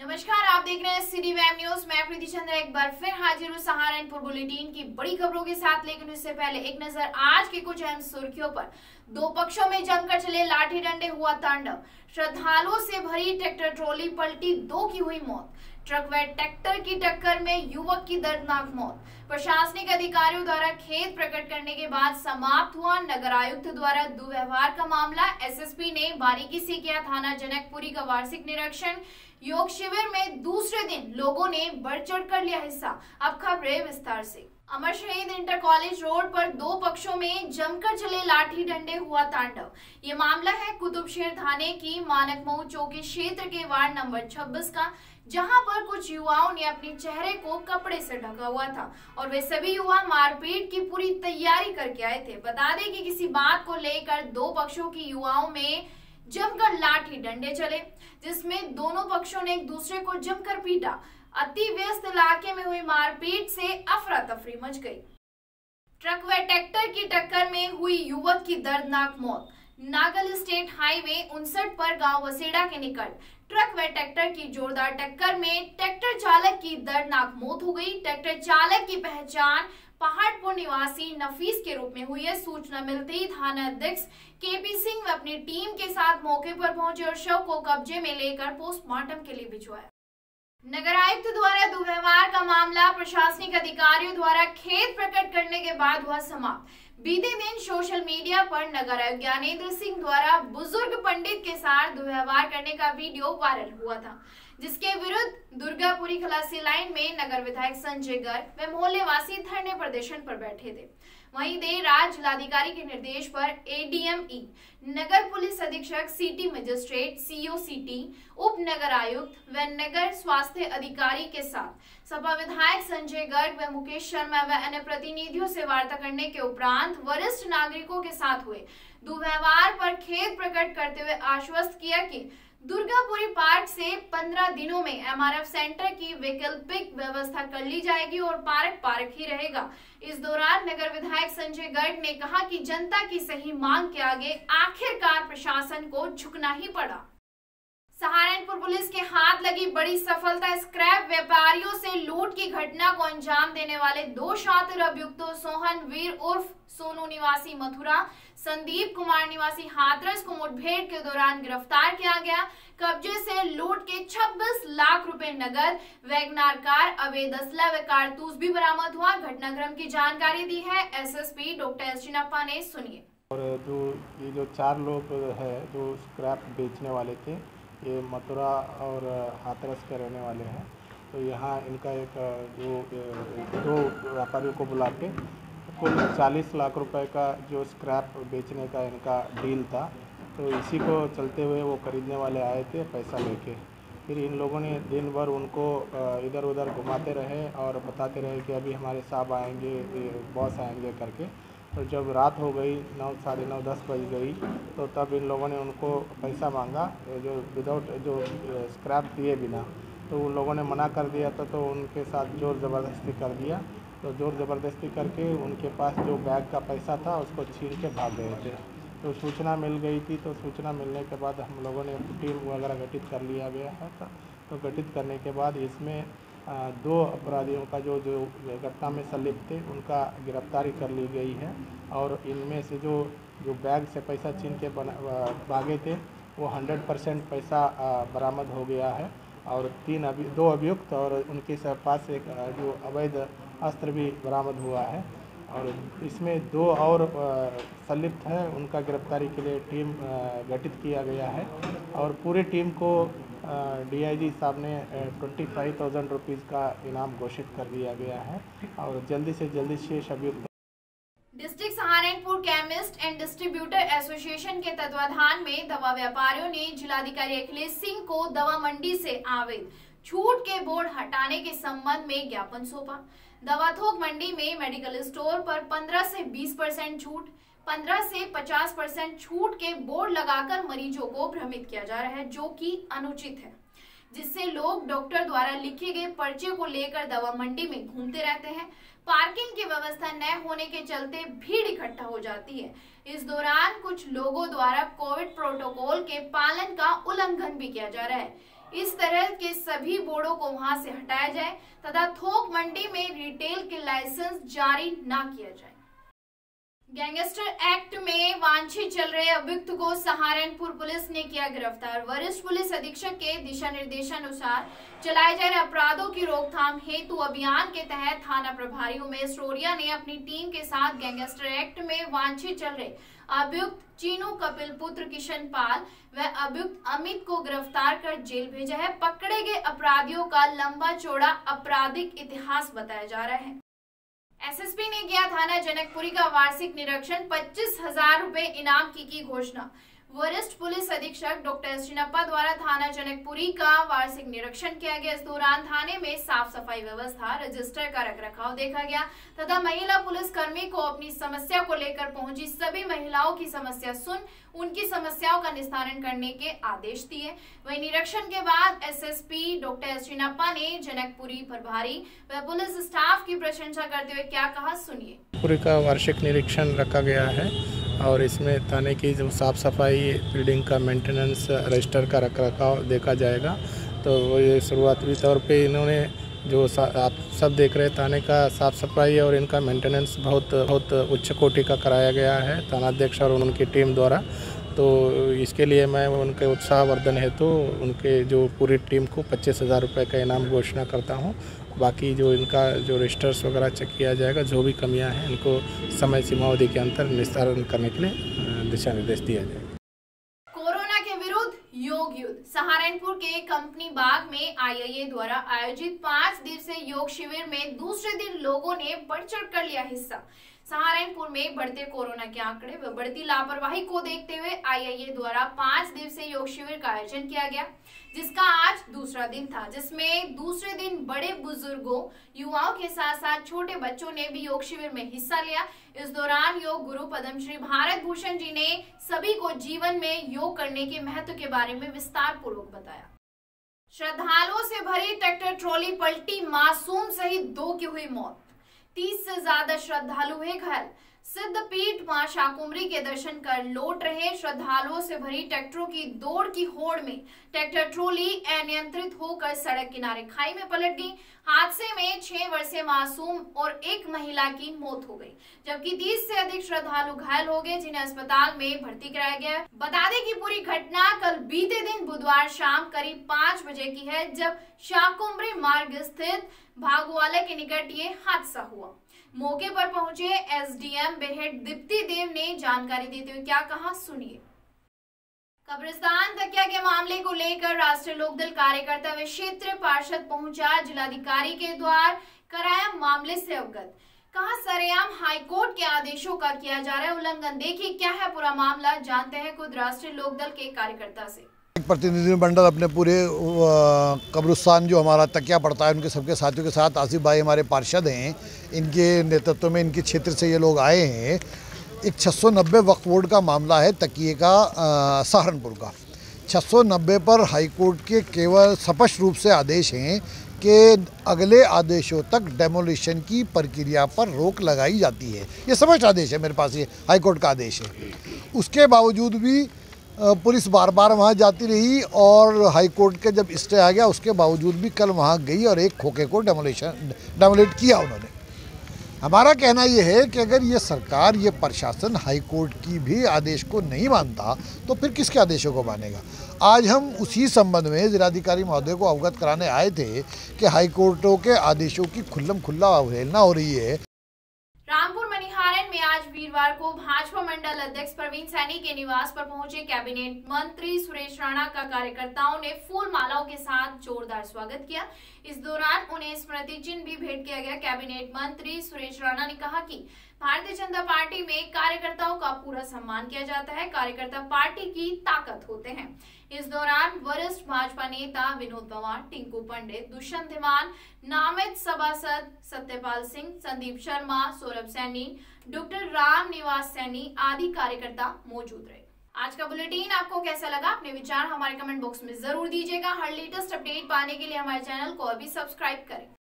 नमस्कार, आप देख रहे हैं सिटी वेब न्यूज। मैं प्रीति चंद्र एक बार फिर हाजिर हूँ सहारनपुर बुलेटिन की बड़ी खबरों के साथ। लेकिन उससे पहले एक नजर आज की कुछ अहम सुर्खियों पर। दो पक्षों में जमकर चले लाठी डंडे, हुआ तांडव। श्रद्धालुओं से भरी ट्रैक्टर ट्रॉली पलटी, दो की हुई मौत। ट्रक व ट्रैक्टर की टक्कर में युवक की दर्दनाक मौत। प्रशासनिक अधिकारियों द्वारा खेद प्रकट करने के बाद समाप्त हुआ नगर आयुक्त द्वारा दुर्व्यवहार का मामला। एसएसपी ने बारीकी से किया थाना जनकपुरी का वार्षिक निरीक्षण। योग शिविर में दूसरे दिन लोगों ने बढ़ चढ़ कर लिया हिस्सा। अब खबरें विस्तार से। अमर शहीद इंटर कॉलेज रोड पर दो पक्षों में जमकर चले लाठी डंडे, हुआ तांडव। ये मामला है कुतुबशेर थाने की मानकमऊ चौकी क्षेत्र के वार्ड नंबर 26 का, जहां पर कुछ युवाओं ने अपने चेहरे को कपड़े से ढका हुआ था और वे सभी युवा मारपीट की पूरी तैयारी करके आए थे। बता दें कि किसी बात को लेकर दो पक्षों की युवाओं में जमकर लाठी डंडे चले, जिसमें दोनों पक्षों ने एक दूसरे को जमकर पीटा। अति व्यस्त इलाके में हुई मारपीट से अफरा तफरी मच गई। ट्रक व ट्रैक्टर की टक्कर में हुई युवक की दर्दनाक मौत। नागल स्टेट हाईवे 59 पर गांव वसेड़ा के निकट ट्रक व ट्रैक्टर की जोरदार टक्कर में ट्रैक्टर चालक की दर्दनाक मौत हो गई। ट्रैक्टर चालक की पहचान पहाड़पुर निवासी नफीस के रूप में हुई है। सूचना मिलते ही थाना अध्यक्ष केपी सिंह व अपनी टीम के साथ मौके पर पहुंचे और शव को कब्जे में लेकर पोस्टमार्टम के लिए भिजवाया। नगर आयुक्त द्वारा दुर्व्यवहार का मामला प्रशासनिक अधिकारियों द्वारा खेद प्रकट करने के बाद हुआ समाप्त। बीते दिन सोशल मीडिया पर नगर आयुक्त ज्ञानेंद्र सिंह द्वारा बुजुर्ग पंडित के साथ दुर्व्यवहार करने का वीडियो वायरल हुआ था, जिसके विरुद्ध दुर्गापुरी खलासी लाइन में नगर विधायक संजय गर्ग व मोहल्ले वासी धरने प्रदर्शन पर बैठे थे। वहीं देर रात जिलाधिकारी के निर्देश पर एडीएमई, नगर पुलिस अधीक्षक, सिटी मजिस्ट्रेट, सीओ सिटी, उप नगर आयुक्त व नगर स्वास्थ्य अधिकारी के साथ सपा विधायक संजय गर्ग व मुकेश शर्मा व अन्य प्रतिनिधियों से वार्ता करने के उपरांत वरिष्ठ नागरिकों के साथ हुए दुर्व्यवहार पर खेद प्रकट करते हुए आश्वस्त किया कि दुर्गापुरी पार्क से 15 दिनों में एमआरएफ सेंटर की वैकल्पिक व्यवस्था कर ली जाएगी और पार्क ही रहेगा। इस दौरान नगर विधायक संजय गर्ग ने कहा कि जनता की सही मांग के आगे आखिरकार प्रशासन को झुकना ही पड़ा। सहारनपुर पुलिस के हाथ लगी बड़ी सफलता। स्क्रैप व्यापारियों से लूट की घटना को अंजाम देने वाले दो शातिर अभियुक्तों सोहन वीर उर्फ सोनू निवासी मथुरा, संदीप कुमार निवासी हाथरस को मुठभेड़ के दौरान गिरफ्तार किया गया। कब्जे से लूट के 26 लाख रुपए नगद, वैगनार कार, अवैध असला व कारतूस भी बरामद हुआ। घटनाक्रम की जानकारी दी है एसएसपी डॉक्टर एस चिन्नप्पा ने। सुनिए। और जो चार लोग है जो स्क्रैप बेचने वाले थे, ये मथुरा और हाथरस के रहने वाले हैं। तो यहाँ इनका एक दो व्यापारियों को बुला के कुल 40 लाख रुपए का जो स्क्रैप बेचने का इनका डील था, तो इसी को चलते हुए वो खरीदने वाले आए थे पैसा लेके। फिर इन लोगों ने दिन भर उनको इधर उधर घुमाते रहे और बताते रहे कि अभी हमारे साहब आएंगे, बॉस आएंगे करके। तो जब रात हो गई, 9, साढ़े 9, 10 बज गई, तो तब इन लोगों ने उनको पैसा मांगा जो विदाउट जो स्क्रैप दिए बिना। तो उन लोगों ने मना कर दिया था, तो उनके साथ जोर ज़बरदस्ती कर दिया। तो जोर ज़बरदस्ती करके उनके पास जो बैग का पैसा था उसको छीन के भाग गए थे। तो सूचना मिल गई थी, तो सूचना मिलने के बाद हम लोगों ने टीम वगैरह गठित कर लिया गया है। तो गठित करने के बाद इसमें दो अपराधियों का जो घटना में संलिप्त थे उनका गिरफ्तारी कर ली गई है। और इनमें से जो बैग से पैसा छीन के भागे थे वो 100% पैसा बरामद हो गया है। और दो अभियुक्त और उनके पास एक जो अवैध अस्त्र भी बरामद हुआ है। और इसमें दो और संलिप्त हैं, उनका गिरफ्तारी के लिए टीम गठित किया गया है। और पूरी टीम को डीआईजी साहब ने 25,000 रुपीज़ का इनाम घोषित कर दिया गया है। और जल्दी से जल्दी शेष अभियुक्त। District Saharanpur chemist and distributor association के तत्वाधान में दवा व्यापारियों ने जिलाधिकारी अखिलेश सिंह को दवा मंडी से अवैध छूट के बोर्ड हटाने के संबंध में ज्ञापन सौंपा। दवा थोक मंडी में मेडिकल स्टोर पर 15 से 20% छूट, 15 से 50% छूट के बोर्ड लगाकर मरीजों को भ्रमित किया जा रहा है, जो कि अनुचित है, जिससे लोग डॉक्टर द्वारा लिखे गए पर्चे को लेकर दवा मंडी में घूमते रहते हैं। पार्किंग की व्यवस्था न होने के चलते भीड़ इकट्ठा हो जाती है। इस दौरान कुछ लोगों द्वारा कोविड प्रोटोकॉल के पालन का उल्लंघन भी किया जा रहा है। इस तरह के सभी बोर्डों को वहां से हटाया जाए तथा थोक मंडी में रिटेल के लाइसेंस जारी न किया जाए। गैंगस्टर एक्ट में वांछित चल रहे अभियुक्त को सहारनपुर पुलिस ने किया गिरफ्तार। वरिष्ठ पुलिस अधीक्षक के दिशा निर्देशानुसार चलाए जा रहे अपराधों की रोकथाम हेतु अभियान के तहत थाना प्रभारी उमेश रोरिया ने अपनी टीम के साथ गैंगस्टर एक्ट में वांछित चल रहे अभियुक्त चीनू कपिल पुत्र किशन पाल व अभियुक्त अमित को गिरफ्तार कर जेल भेजा है। पकड़े गए अपराधियों का लंबा चौड़ा आपराधिक इतिहास बताया जा रहा है। एसएसपी ने किया थाना जनकपुरी का वार्षिक निरीक्षण, 25,000 रुपए इनाम की घोषणा। वरिष्ठ पुलिस अधीक्षक डॉक्टर श्रीनप्पा द्वारा थाना जनकपुरी का वार्षिक निरीक्षण किया गया। इस दौरान थाने में साफ सफाई व्यवस्था, रजिस्टर का रखरखाव देखा गया तथा महिला पुलिस कर्मी को अपनी समस्या को लेकर पहुंची सभी महिलाओं की समस्या सुन उनकी समस्याओं का निस्तारण करने के आदेश दिए। वहीं निरीक्षण के बाद एसएसपी डॉक्टर श्रीनप्पा ने जनकपुरी प्रभारी व पुलिस स्टाफ की प्रशंसा करते हुए क्या कहा, सुनिए। पूरे का वार्षिक निरीक्षण रखा गया है और इसमें थाने की जो साफ़ सफाई, बिल्डिंग का मेंटेनेंस, रजिस्टर का रखरखाव देखा जाएगा। तो ये शुरुआती तौर पे इन्होंने जो आप सब देख रहे हैं थाने का साफ़ सफाई और इनका मेंटेनेंस बहुत उच्च कोटि का कराया गया है थानाध्यक्ष और उनकी टीम द्वारा। तो इसके लिए मैं उनके उत्साहवर्धन हेतु उनके जो पूरी टीम को 25,000 रुपये का इनाम घोषणा करता हूं। बाकी जो इनका जो रजिस्टर्स वगैरह चेक किया जाएगा, जो भी कमियां हैं इनको समय सीमावधि के अंतर निस्तारण करने के लिए दिशा निर्देश दिया जाएगा। कोरोना के विरुद्ध योग युद्ध। सहारनपुर के कंपनी बाग में आईआईए द्वारा आयोजित 5 दिवसीय योग शिविर में दूसरे दिन लोगों ने बढ़ चढ़ कर लिया हिस्सा। सहारनपुर में बढ़ते कोरोना के आंकड़े व बढ़ती लापरवाही को देखते हुए आईआईए द्वारा 5 दिवसीय योग शिविर का आयोजन किया गया, जिसका आज दूसरा दिन था, जिसमें दूसरे दिन बड़े बुजुर्गों, युवाओं के साथ साथ छोटे बच्चों ने भी योग शिविर में हिस्सा लिया। इस दौरान योग गुरु पद्मश्री भारत भूषण जी ने सभी को जीवन में योग करने के महत्व के बारे में विस्तार पूर्वक बताया। श्रद्धालुओं से भरी ट्रैक्टर ट्रॉली पलटी, मासूम सहित 2 की हुई मौत। 30 से ज्यादा श्रद्धालु हुए घायल। सिद्धपीठ मां शाकुंभरी के दर्शन कर लौट रहे श्रद्धालुओं से भरी ट्रैक्टरों की दौड़ की होड़ में ट्रैक्टर ट्रॉली अनियंत्रित होकर सड़क किनारे खाई में पलट गई। हादसे में 6 वर्षीय मासूम और 1 महिला की मौत हो गई, जबकि 30 से अधिक श्रद्धालु घायल हो गए, जिन्हें अस्पताल में भर्ती कराया गया। बता दें कि पूरी घटना कल बीते दिन बुधवार शाम करीब 5 बजे की है, जब शाकुंभरी मार्ग स्थित भागुवाला के निकट ये हादसा हुआ। मौके पर पहुंचे एसडीएम बेहेड दीप्ति देव ने जानकारी देते हुए क्या कहा, सुनिए। कब्रिस्तान तकिया के मामले को लेकर राष्ट्रीय लोकदल कार्यकर्ता व क्षेत्रीय पार्षद पहुंचा, जिलाधिकारी के द्वार कराया मामले से अवगत। कहा सरेआम हाईकोर्ट के आदेशों का किया जा रहा है उल्लंघन। देखिए क्या है पूरा मामला, जानते हैं खुद राष्ट्रीय लोकदल के कार्यकर्ता से। एक प्रतिनिधिमंडल अपने पूरे कब्रिस्तान जो हमारा तकिया पड़ता है उनके सबके साथियों के साथ, आसिफ भाई हमारे पार्षद हैं, इनके नेतृत्व में इनके क्षेत्र से ये लोग आए हैं। एक 690 वक्फ बोर्ड का मामला है तकिए का, सहारनपुर का। 690 पर हाईकोर्ट के केवल स्पष्ट रूप से आदेश हैं कि अगले आदेशों तक डेमोलिशन की प्रक्रिया पर रोक लगाई जाती है। ये स्पष्ट आदेश है, मेरे पास ये हाईकोर्ट का आदेश है। उसके बावजूद भी पुलिस बार बार वहाँ जाती रही और हाईकोर्ट के जब स्टे आ गया उसके बावजूद भी कल वहाँ गई और एक खोखे को डेमोलेट किया उन्होंने। हमारा कहना ये है कि अगर ये सरकार, ये प्रशासन हाईकोर्ट की भी आदेश को नहीं मानता तो फिर किसके आदेशों को मानेगा। आज हम उसी संबंध में जिलाधिकारी महोदय को अवगत कराने आए थे कि हाईकोर्टों के आदेशों की खुल्लम खुल्ला अवहेलना हो रही है। रामपुर मनिहारन में आज वीरवार को भाजपा मंडल अध्यक्ष प्रवीण सैनी के निवास पर पहुंचे कैबिनेट मंत्री सुरेश राणा का कार्यकर्ताओं ने फूल मालाओं के साथ जोरदार स्वागत किया। इस दौरान उन्हें स्मृति चिन्ह भी भेंट किया गया। कैबिनेट मंत्री सुरेश राणा ने कहा कि भारतीय जनता पार्टी में कार्यकर्ताओं का पूरा सम्मान किया जाता है, कार्यकर्ता पार्टी की ताकत होते हैं। इस दौरान वरिष्ठ भाजपा नेता विनोद पवार, टिंकू पंडित, दुष्यंत धीमान, नामित सभासद सत्यपाल सिंह, संदीप शर्मा, सौरभ सैनी, डॉक्टर राम निवास सैनी आदि कार्यकर्ता मौजूद रहे। आज का बुलेटिन आपको कैसा लगा, अपने विचार हमारे कमेंट बॉक्स में जरूर दीजिएगा। हर लेटेस्ट अपडेट पाने के लिए हमारे चैनल को अभी सब्सक्राइब करें।